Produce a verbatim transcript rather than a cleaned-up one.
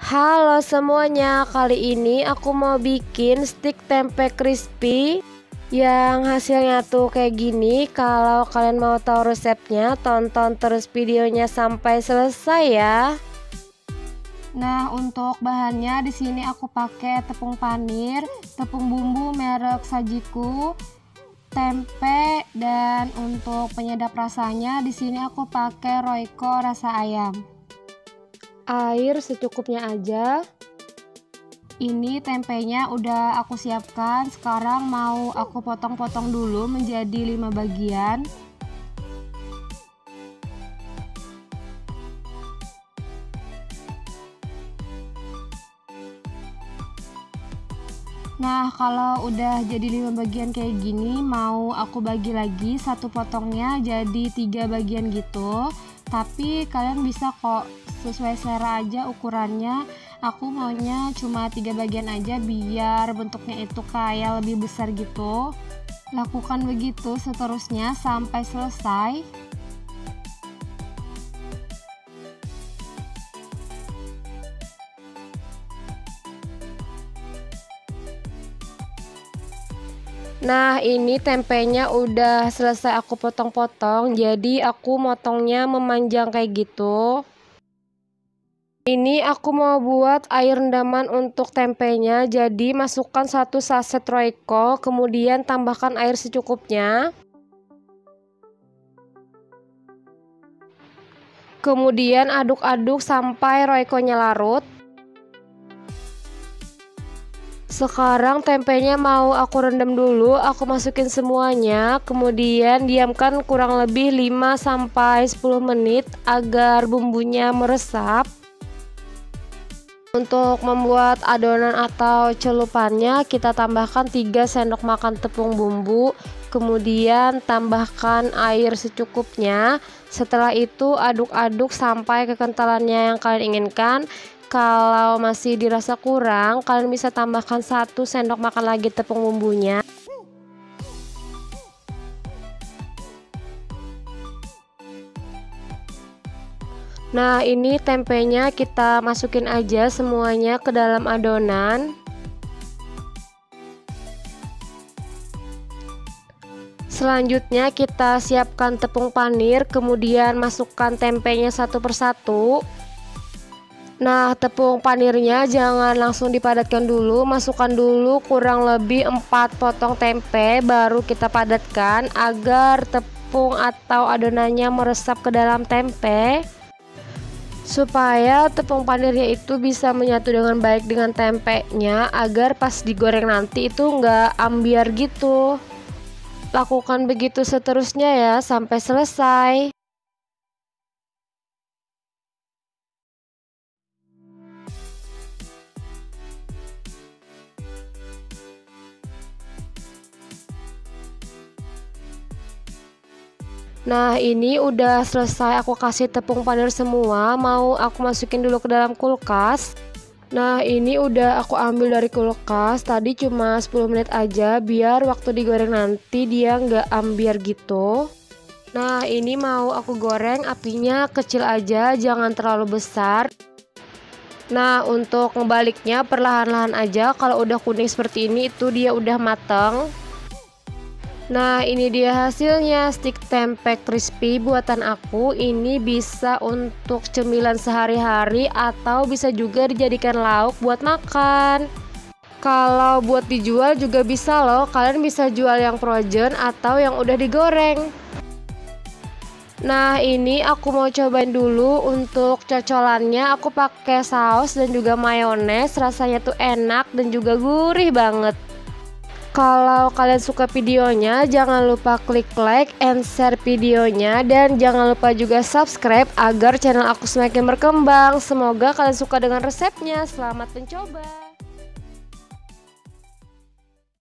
Halo semuanya, kali ini aku mau bikin stik tempe crispy yang hasilnya tuh kayak gini. Kalau kalian mau tahu resepnya, tonton terus videonya sampai selesai ya. Nah, untuk bahannya di sini aku pakai tepung panir, tepung bumbu merek Sajiku, tempe, dan untuk penyedap rasanya di sini aku pakai Royco rasa ayam. Air secukupnya aja. Ini tempenya udah aku siapkan. Sekarang mau aku potong-potong dulu menjadi lima bagian. Nah, kalau udah jadi lima bagian kayak gini, mau aku bagi lagi satu potongnya jadi tiga bagian gitu. Tapi kalian bisa kok sesuai selera aja ukurannya. Aku maunya cuma tiga bagian aja biar bentuknya itu kayak lebih besar gitu. Lakukan begitu seterusnya sampai selesai. Nah, ini tempenya udah selesai aku potong-potong, jadi aku motongnya memanjang kayak gitu. Ini aku mau buat air rendaman untuk tempenya, jadi masukkan satu saset Royco, kemudian tambahkan air secukupnya. Kemudian aduk-aduk sampai Royco-nya larut. Sekarang tempenya mau aku rendam dulu, aku masukin semuanya, kemudian diamkan kurang lebih lima sampai sepuluh menit agar bumbunya meresap. Untuk membuat adonan atau celupannya, kita tambahkan tiga sendok makan tepung bumbu, kemudian tambahkan air secukupnya. Setelah itu aduk-aduk sampai kekentalannya yang kalian inginkan. Kalau masih dirasa kurang, kalian bisa tambahkan satu sendok makan lagi tepung bumbunya. Nah, ini tempenya kita masukin aja semuanya ke dalam adonan. Selanjutnya kita siapkan tepung panir, kemudian masukkan tempenya satu persatu. Nah, tepung panirnya jangan langsung dipadatkan dulu, masukkan dulu kurang lebih empat potong tempe, baru kita padatkan agar tepung atau adonannya meresap ke dalam tempe, supaya tepung panirnya itu bisa menyatu dengan baik dengan tempenya, agar pas digoreng nanti itu nggak ambiar gitu. Lakukan begitu seterusnya ya sampai selesai. Nah, ini udah selesai aku kasih tepung panir semua, mau aku masukin dulu ke dalam kulkas. Nah, ini udah aku ambil dari kulkas, tadi cuma sepuluh menit aja biar waktu digoreng nanti dia nggak ambiar gitu. Nah, ini mau aku goreng, apinya kecil aja, jangan terlalu besar. Nah, untuk ngebaliknya perlahan-lahan aja, kalau udah kuning seperti ini itu dia udah mateng. Nah, ini dia hasilnya stik tempe crispy buatan aku. Ini bisa untuk cemilan sehari-hari atau bisa juga dijadikan lauk buat makan. Kalau buat dijual juga bisa loh, kalian bisa jual yang frozen atau yang udah digoreng. Nah, ini aku mau cobain dulu untuk cocolannya. Aku pakai saus dan juga mayones, rasanya tuh enak dan juga gurih banget. Kalau kalian suka videonya, jangan lupa klik like and share videonya, dan jangan lupa juga subscribe agar channel aku semakin berkembang. Semoga kalian suka dengan resepnya. Selamat mencoba.